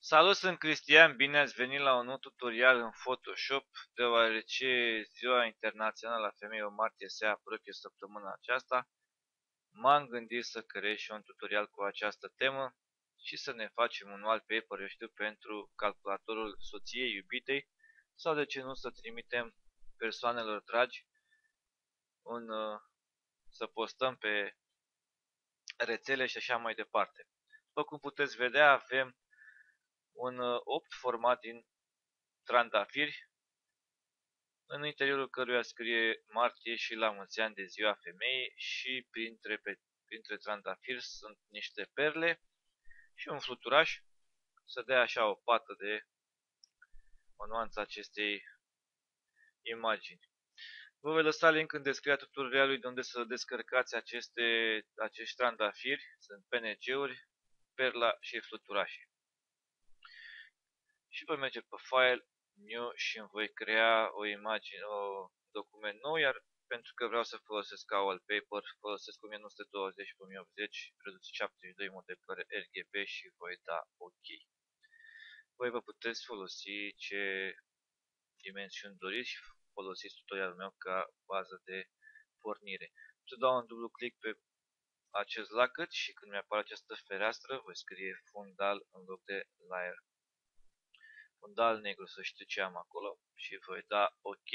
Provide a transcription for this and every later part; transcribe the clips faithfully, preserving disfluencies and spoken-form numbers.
Salut, sunt Cristian, bine ați venit la un nou tutorial în Photoshop, deoarece Ziua Internațională a Femeilor martie se apropie săptămâna aceasta. M-am gândit să creez și un tutorial cu această temă și să ne facem un wallpaper, eu știu, pentru calculatorul soției, iubitei, sau de ce nu să trimitem persoanelor dragi un, să postăm pe rețele și așa mai departe. După cum puteți vedea, avem un opt format din trandafiri, în interiorul căruia scrie martie și la mulți ani de ziua femeii și printre, pe, printre trandafiri sunt niște perle și un fluturaș să dea așa o pată de o nuanță acestei imagini. Vă voi lăsa link în descrierea tutorialului de unde să descărcați aceste, acești trandafiri, sunt P N G-uri, perla și fluturașii. Și voi merge pe File, New și îmi voi crea o imagine, o document nou, iar pentru că vreau să folosesc ca wallpaper, folosesc o mie nouă sute douăzeci pe o mie optzeci, rezoluție șaptezeci și doi, modellare R G B și voi da OK. Voi vă puteți folosi ce dimensiuni doriți și folosiți tutorialul meu ca bază de pornire. Să dau un dublu click pe acest lacăt și când mi-apare această fereastră voi scrie fundal în loc de layer. Fundal negru, să știu ce am acolo și voi da OK.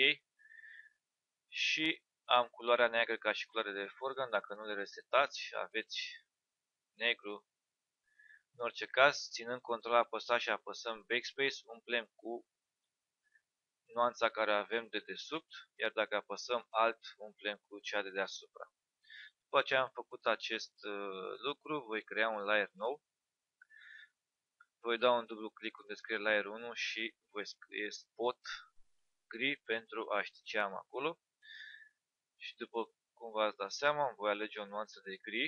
Și am culoarea neagră ca și culoare de foreground, dacă nu le resetați, aveți negru. În orice caz, ținând control apăsat și apăsăm backspace, umplem cu nuanța care avem de desubt, iar dacă apăsăm alt, umplem cu cea de deasupra. După ce am făcut acest uh, lucru, voi crea un layer nou. Voi da un dublu click unde scrie layer unu și voi scrie spot gri pentru a ști ce am acolo. Și după cum v-ați dat seama, voi alege o nuanță de gri,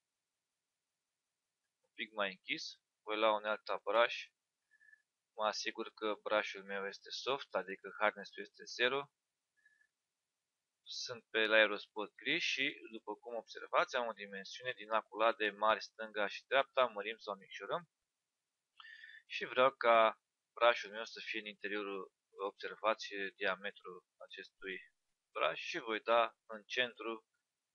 un pic mai închis, voi lua un alt brush, mă asigur că brushul meu este soft, adică hardness-ul este zero, sunt pe layerul spot gri și, după cum observați, am o dimensiune din aculade mari stânga și dreapta, mărim sau micșorăm și vreau ca brushul meu să fie în interiorul, observați diametrul acestui brush și voi da în centru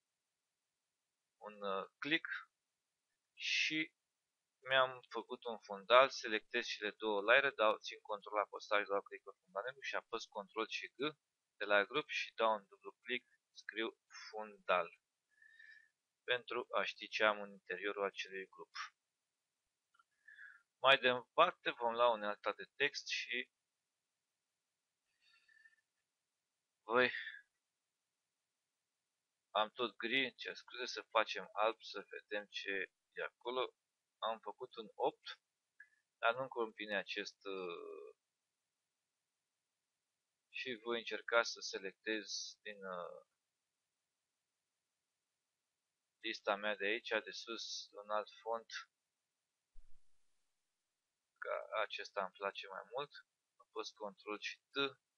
un click și mi-am făcut un fundal, selectez cele două layere, dau, țin control apăsat și dau click pe fundalul și apăs control și G de la grup și dau un dublu click, scriu fundal pentru a ști ce am în interiorul acelui grup. Mai departe vom lua unealta de text și voi am tot gri, cer scuze, să facem alb să vedem ce e acolo. Am făcut un opt, dar nu-mi convine acest uh, și voi încerca să selectez din uh, lista mea de aici, de sus, un alt font, ca acesta îmi place mai mult. Apăs control și T,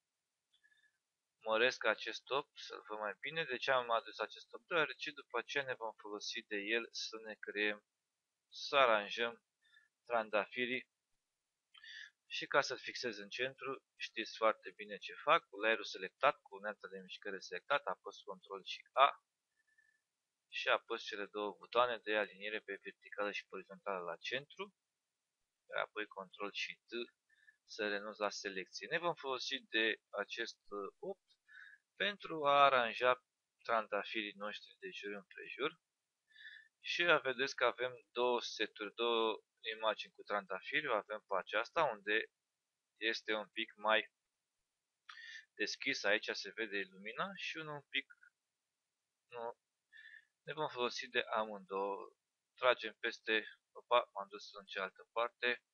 măresc acest opt să-l văd mai bine. De ce am adus acest opt? Deoarece după aceea ne vom folosi de el să ne creăm, să aranjăm trandafirii. Și ca să-l fixez în centru, știți foarte bine ce fac, cu layerul selectat, cu unealta de mișcare selectat, apăs control și A și apăs cele două butoane de aliniere pe verticală și orizontală la centru, iar apoi control și T să renunț la selecție. Ne vom folosi de acest opt pentru a aranja trandafirii noștri de jur împrejur și vedeți că avem două seturi, două imagini cu trandafiri. O avem pe aceasta unde este un pic mai deschis, aici se vede lumina și unul un pic nu. Ne vom folosi de amândouă. Tragem peste, opa, m-am dus în cealaltă parte,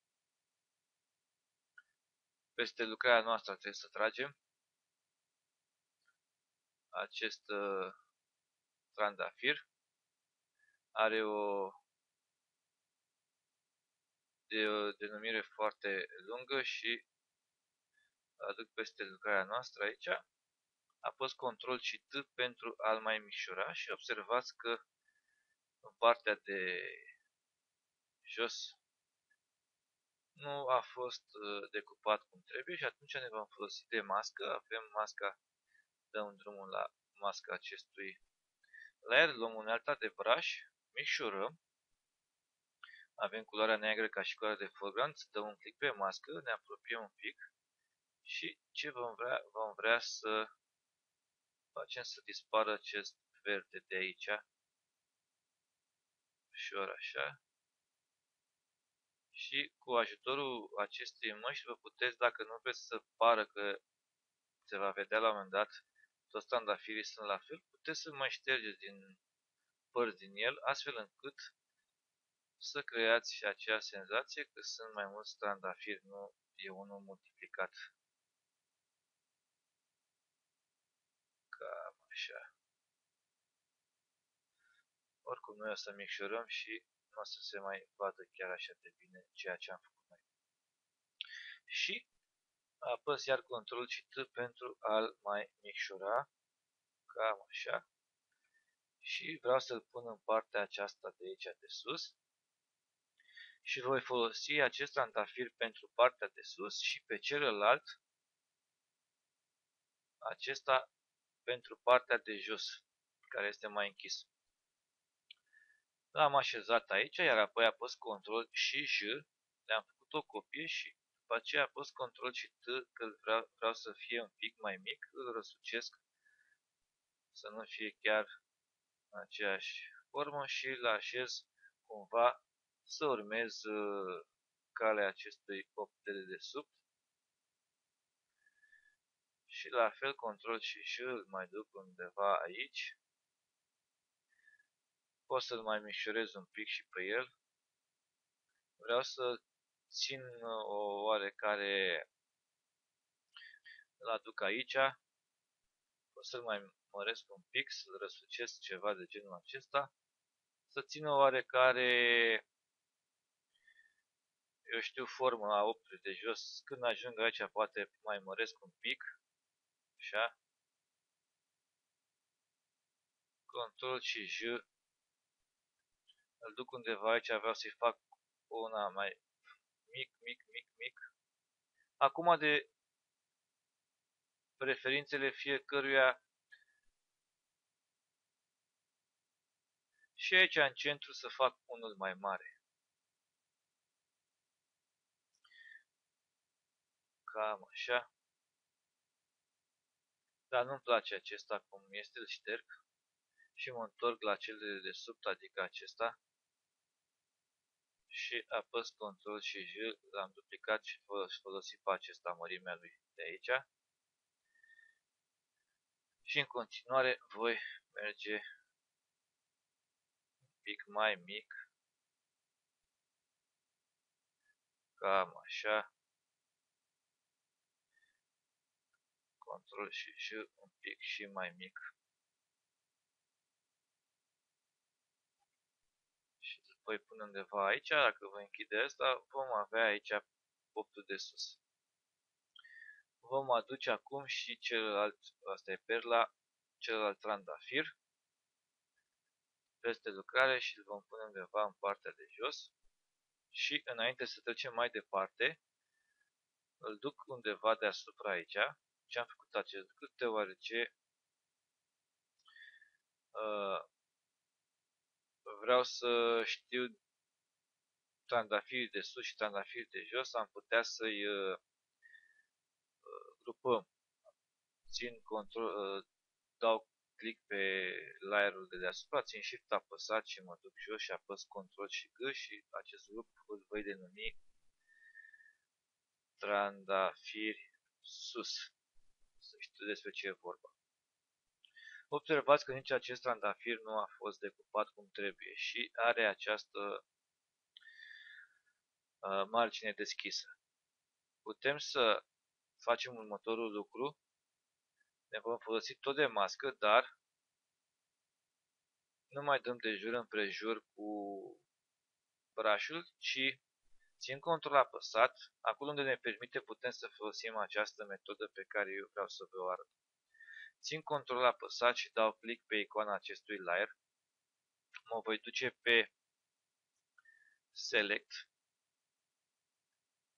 peste lucrarea noastră trebuie să tragem acest uh, trandafir. Are o, de, o denumire foarte lungă și aduc peste lucrarea noastră aici. Apăs control și T pentru a-l mai micșora și observați că în partea de jos nu a fost uh, decupat cum trebuie și atunci ne vom folosi de mască. Avem masca, dăm drumul la masca acestui layer, luăm unealta de brush, micșorăm, avem culoarea neagră ca și culoarea de foreground, dăm un click pe mască, ne apropiem un pic și ce vom vrea, vom vrea să facem să dispară acest verde de aici, ușor așa. Și cu ajutorul acestei măști vă puteți, dacă nu vreți să pară că se va vedea la un moment dat, toți trandafirii sunt la fel, puteți să mai ștergeți din părți din el, astfel încât să creați și acea senzație că sunt mai mulți trandafiri, nu e unul multiplicat. Cam așa. Oricum noi o să micșorăm și nu o să se mai vadă chiar așa de bine ceea ce am făcut noi. Și apăs iar control și T pentru a-l mai micșora. Cam așa. Și vreau să-l pun în partea aceasta de aici de sus. Și voi folosi acest trandafir pentru partea de sus și pe celălalt acesta pentru partea de jos, care este mai închis. L-am așezat aici, iar apoi apăs control și J, le-am făcut o copie și după aceea apăs control și T, că vreau, vreau să fie un pic mai mic, îl răsucesc să nu fie chiar în aceeași formă și îl așez cumva să urmez calea acestui opt de dedesubt. Și la fel control și J îl mai duc undeva aici. Pot să-l mai micșorez un pic și pe el. Vreau să țin o oarecare, îl aduc aici. Pot să-l mai măresc un pic, să-l răsucesc ceva de genul acesta. Să țin o oarecare, eu știu, formă a opt de jos. Când ajung aici poate mai măresc un pic. Așa. Control și J. Îl duc undeva aici, vreau să-i fac una mai mic, mic, mic, mic. Acum de preferințele fiecăruia. Și aici în centru să fac unul mai mare. Cam așa. Dar nu-mi place acesta cum este, îl șterg. Și mă întorc la cel de dedesubt, adică acesta. Și apăs control și J, l-am duplicat și folosit pe acesta mărimea lui de aici. Și în continuare voi merge un pic mai mic. Cam așa. Control și J un pic și mai mic. Și îl voi pune undeva aici. Dacă voi închide asta, vom avea aici optul de sus. Vom aduce acum și celălalt, asta e perla, celălalt trandafir peste lucrare și îl vom pune undeva în partea de jos. Și înainte să trecem mai departe, îl duc undeva deasupra aici. Și am făcut acest lucru deoarece uh, vreau să știu trandafirii de sus și trandafirii de jos, am putea să-i uh, grupăm. Țin control, uh, dau click pe layerul de deasupra, țin shift apăsat și mă duc jos și apăs control și G și acest grup îl voi denumi trandafiri sus. Să știu despre ce e vorba. Observați că nici acest trandafir nu a fost decupat cum trebuie și are această uh, margine deschisă. Putem să facem următorul lucru. Ne vom folosi tot de mască, dar nu mai dăm de jur împrejur cu brush-ul, ci țin control apăsat. Acolo unde ne permite putem să folosim această metodă pe care eu vreau să vă o arăt. Țin control apăsat și dau click pe icoana acestui layer. Mă voi duce pe Select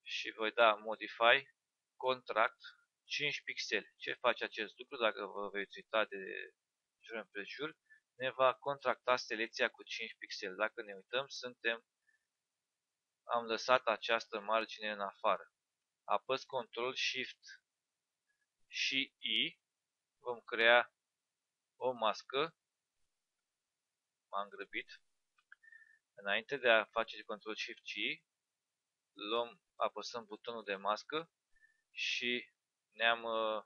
și voi da modify contract cinci pixeli. Ce face acest lucru? Dacă vă veți uita de jur împrejur, ne va contracta selecția cu cinci pixeli. Dacă ne uităm, suntem am lăsat această margine în afară. Apăs control shift și I, vom crea o mască. M-am grăbit. Înainte de a face control shift și I, luăm, apăsăm butonul de mască și ne-am uh,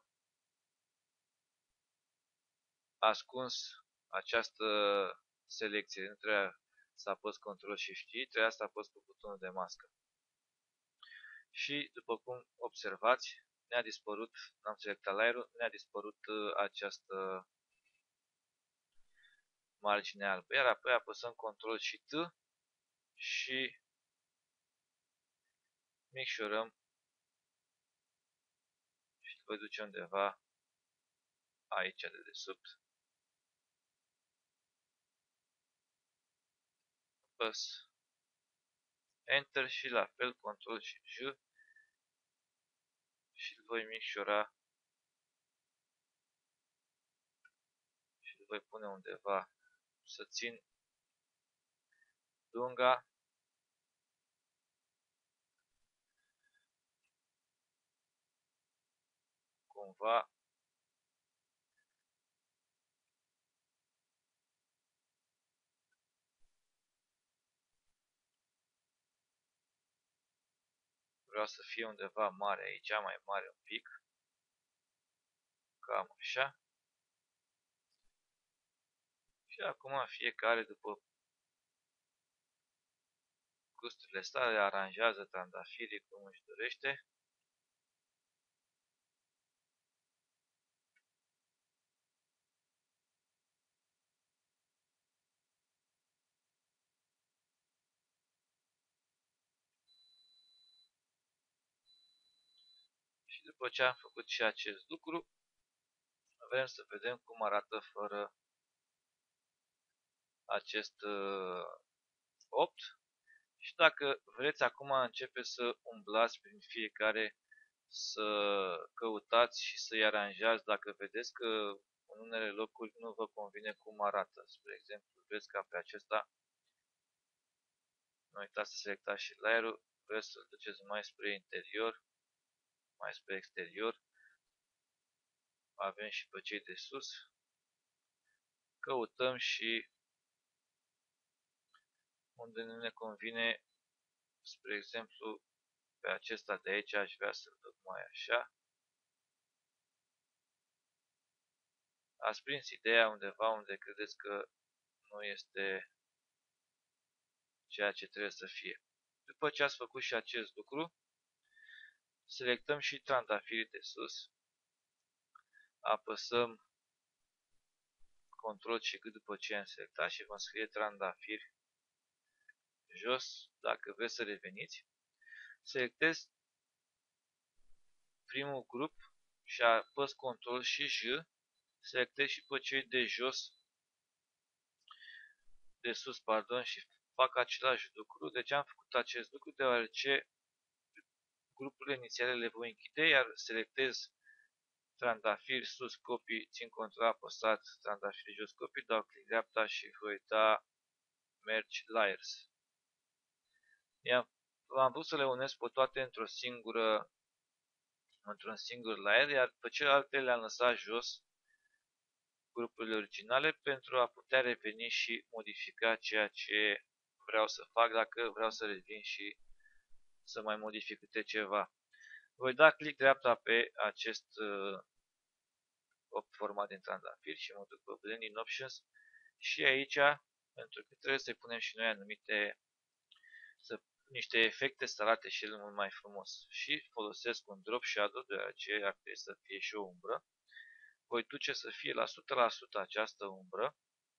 ascuns această selecție. Nu trebuia să apăs control shift și I, trebuia să apăs cu butonul de mască. Și după cum observați, ne-a dispărut, am selectat layer-ul, ne-a dispărut uh, această margine albă. Iar apoi apăsăm control și T și micșorăm și îl voi duce undeva aici de desubt. Apăs Enter și la fel control și J și îl voi micșora și îl voi pune undeva să țin lunga cumva vreau să fie undeva mare aici, mai mare un pic, cam așa. Și acum fiecare după gusturile sale aranjează trandafirii cum își dorește. Și după ce am făcut și acest lucru, vrem să vedem cum arată fără acest uh, opt. Și dacă vreți acum începe să umblați prin fiecare, să căutați și să-i aranjați dacă vedeți că în unele locuri nu vă convine cum arată. Spre exemplu, vreți ca pe acesta, nu uitați să selectați și layer-ul, vreți să-l duceți mai spre interior, mai spre exterior. Avem și pe cei de sus. Căutăm și unde nu ne convine, spre exemplu, pe acesta de aici aș vrea să-l duc mai așa. Ați prins ideea undeva unde credeți că nu este ceea ce trebuie să fie. După ce ați făcut și acest lucru, selectăm și trandafirii de sus. Apăsăm control și cât după ce am selectat și vom scrie trandafiri jos. Dacă vreți să reveniți, selectez primul grup și apăs control și J. Selectez și pe cei de jos, de sus, pardon, și fac același lucru. De ce am făcut acest lucru? Deoarece grupurile inițiale le voi închide, iar selectez trandafir sus copii, țin control apăsat, trandafir jos copii, dau click dreapta și voi da merge layers. Am vrut să le unesc pe toate într-o singură într-un singur layer, iar pe celelalte le-am lăsat jos grupurile originale pentru a putea reveni și modifica ceea ce vreau să fac dacă vreau să revin și să mai modific câte ceva. Voi da click dreapta pe acest uh, format din trandafir și mă duc pe Blending Options și aici, pentru că trebuie să-i punem și noi anumite să, niște efecte să arate și el mult mai frumos. Și folosesc un drop shadow, deoarece ar trebui să fie și o umbră. Voi duce să fie la o sută la sută această umbră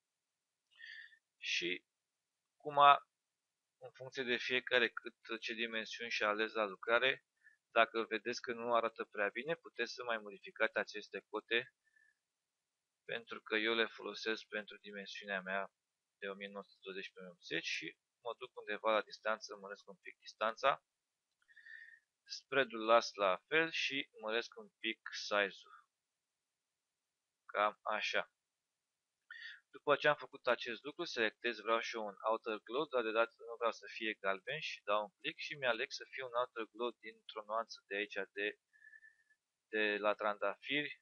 și cum a, în funcție de fiecare cât ce dimensiuni și ales la lucrare, dacă vedeți că nu arată prea bine, puteți să mai modificați aceste cote, pentru că eu le folosesc pentru dimensiunea mea de o mie nouă sute douăzeci pe o mie optzeci și mă duc undeva la distanță, măresc un pic distanța Spread-ul las la fel și măresc un pic size-ul. Cam așa. După ce am făcut acest lucru, selectez, vreau și eu un outer glow, dar de dată nu vreau să fie galben și dau un click și mi-aleg să fie un outer glow dintr-o nuanță de aici, de, de la trandafiri.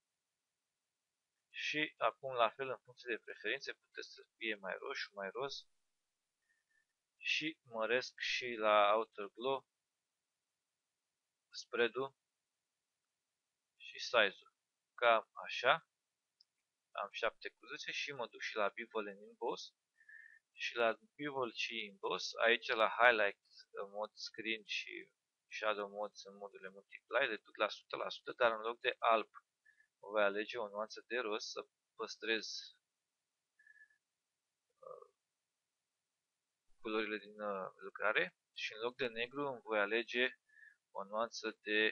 Și acum la fel, în funcție de preferințe, puteți să fie mai roșu, mai roz. Și măresc și la outer glow spread-ul și size-ul. Cam așa. Am șapte cuzuțe și mă duc și la Bevel în Emboss. Și la Bevel și Emboss, aici la Highlight în mod Screen și Shadow Modes în modurile Multiply, le duc la o sută la sută, dar în loc de alb voi alege o nuanță de roz să păstrez uh, culorile din uh, lucrare și în loc de negru îmi voi alege o nuanță de,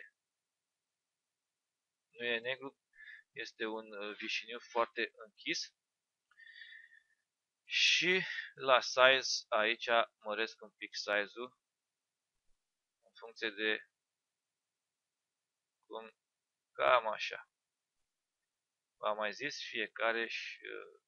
nu e negru, este un uh, vișiniu foarte închis. Și la size aici măresc un pic size-ul în funcție de cum, cam așa. V-am mai zis, fiecare își uh,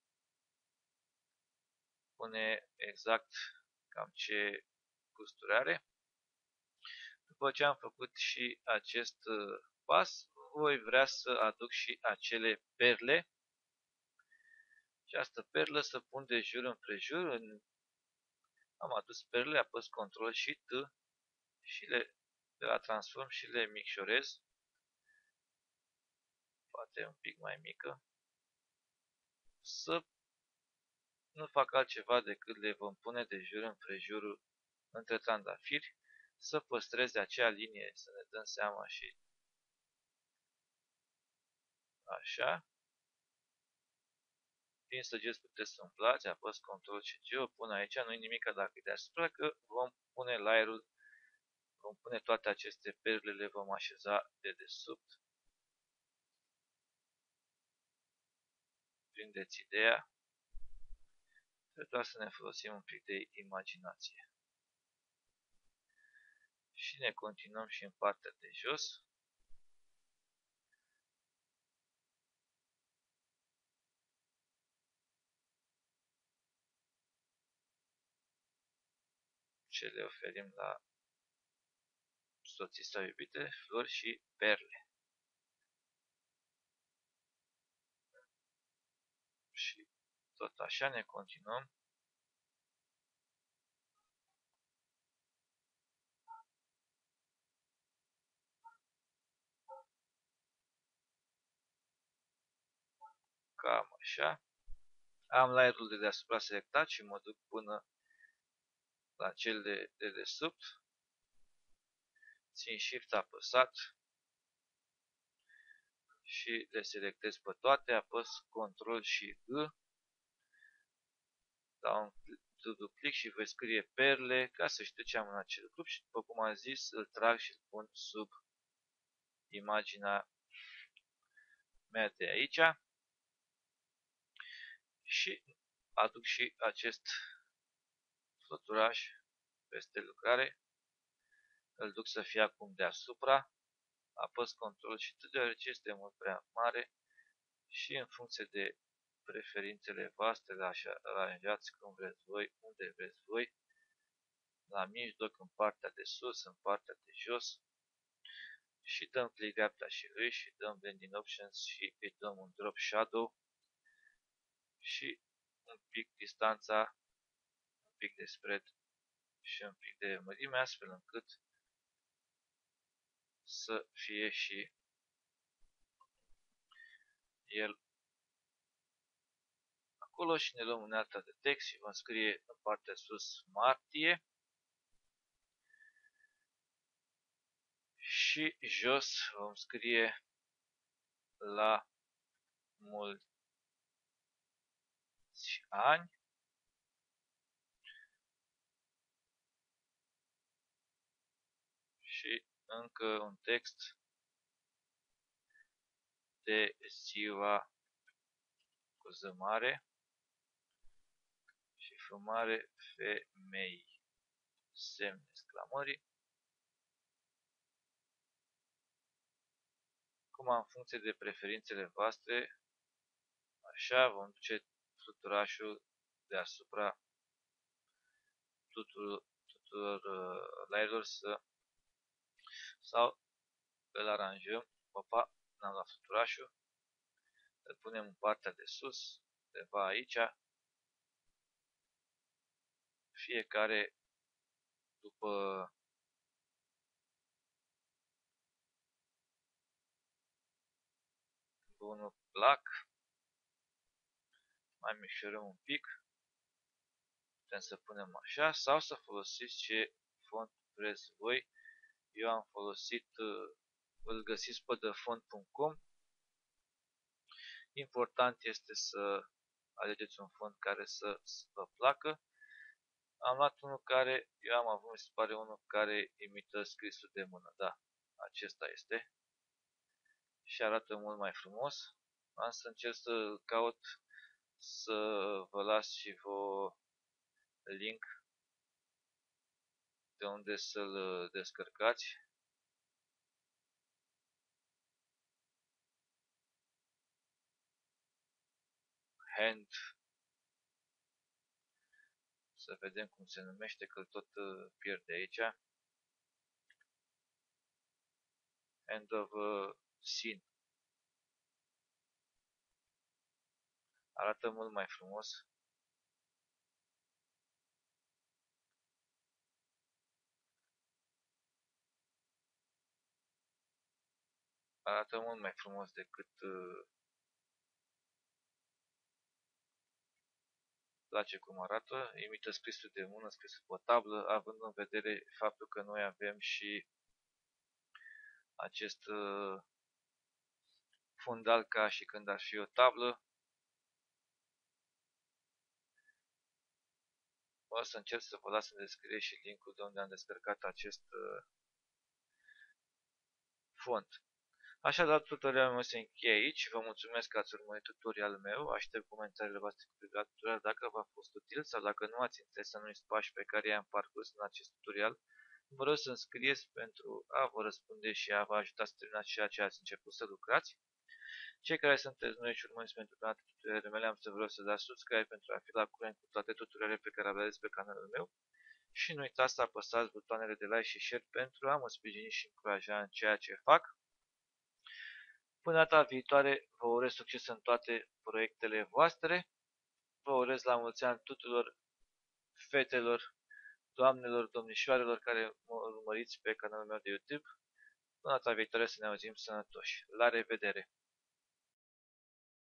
pune exact cam ce gusturi are. După ce am făcut și acest uh, pas, voi vrea să aduc și acele perle. Această perlă să pun de jur împrejur. În... Am adus perle, apăs control și T și le, le la transform și le micșorez. Poate un pic mai mică. Să nu fac altceva decât le vom pune de jur împrejurul între trandafiri, să păstreze acea linie, să ne dăm seama și așa. Din săgeți puteți să umplați, apăs control și G, o pun aici, nu-i nimic dacă e deasupra, că vom pune layer-ul, vom pune toate aceste perle, le vom așeza de desubt. Prindeți ideea. Trebuie să ne folosim un pic de imaginație. Și ne continuăm și în partea de jos. Ce le oferim la soții sau iubite, flori și perle. Și tot așa ne continuăm. Cam așa. Am layer-ul de deasupra selectat și mă duc până la cel de, de desubt. Țin Shift apăsat și le selectez pe toate, apăs control și G. Dau un dublu click și voi scrie perle ca să știu ce am în acel grup și după cum am zis îl trag și îl pun sub imaginea mea de aici. Și aduc și acest fluturaș peste lucrare. Îl duc să fie acum deasupra. Apăs control și T deoarece este mult prea mare și în funcție de preferințele voastre le aranjați cum vreți voi, unde vreți voi, la mijloc, în partea de sus, în partea de jos și dăm click dreapta și lui și dăm blending options și îi dăm un drop shadow și un pic distanța, un pic de spread și un pic de mărime astfel încât să fie și el acolo și ne luăm unealta de text și vom scrie în partea sus martie și jos vom scrie la mulți ani și încă un text de ziua cu Z mare și F mare femei, semn exclamării. Acum, în funcție de preferințele voastre, așa vom duce fluturașul deasupra tuturor, tuturor uh, layerilor să, sau îl aranjăm. Opa, n-am luat fluturașul. Îl punem în partea de sus, undeva aici. Fiecare după unul plac. Mai micșorăm un pic. Putem să punem așa sau să folosiți ce font vreți voi. Eu am folosit, îl găsiți pe the font punct com. Important este să alegeți un font care să vă placă. Am luat unul care, eu am avut, mi se pare, unul care imită scrisul de mână. Da, acesta este. Și arată mult mai frumos. Am să încerc să caut să vă las și vă link de unde să-l descărcați. Hand. Să vedem cum se numește, că tot pierde aici. Hand of uh, Scene. Arată mult mai frumos. Arată mult mai frumos decât uh, place cum arată. Imită scrisul de mână, scrisul pe tablă, având în vedere faptul că noi avem și acest uh, fundal ca și când ar fi o tablă. O să încerc să vă las în descriere și linkul de unde am descărcat acest uh, font. Așadar, tutorialul meu se încheie aici. Vă mulțumesc că ați urmărit tutorialul meu. Aștept comentariile voastre cu privire la tutorial dacă v-a fost util sau dacă nu ați interes anumiți pași pe care i-am parcurs în acest tutorial. Vă rog să înscrieți pentru a vă răspunde și a vă ajuta să terminați ceea ce ați început să lucrați. Cei care sunteți noi și urmăriți pentru prima dată tutorialele mele, am să vă rog să dați subscribe pentru a fi la curent cu toate tutorialele pe care aveți pe canalul meu. Și nu uitați să apăsați butoanele de like și share pentru a mă sprijini și încuraja în ceea ce fac. Până data viitoare, vă urez succes în toate proiectele voastre. Vă urez la mulți ani tuturor fetelor, doamnelor, domnișoarelor care mă urmăriți pe canalul meu de YouTube. Până data viitoare să ne auzim sănătoși. La revedere!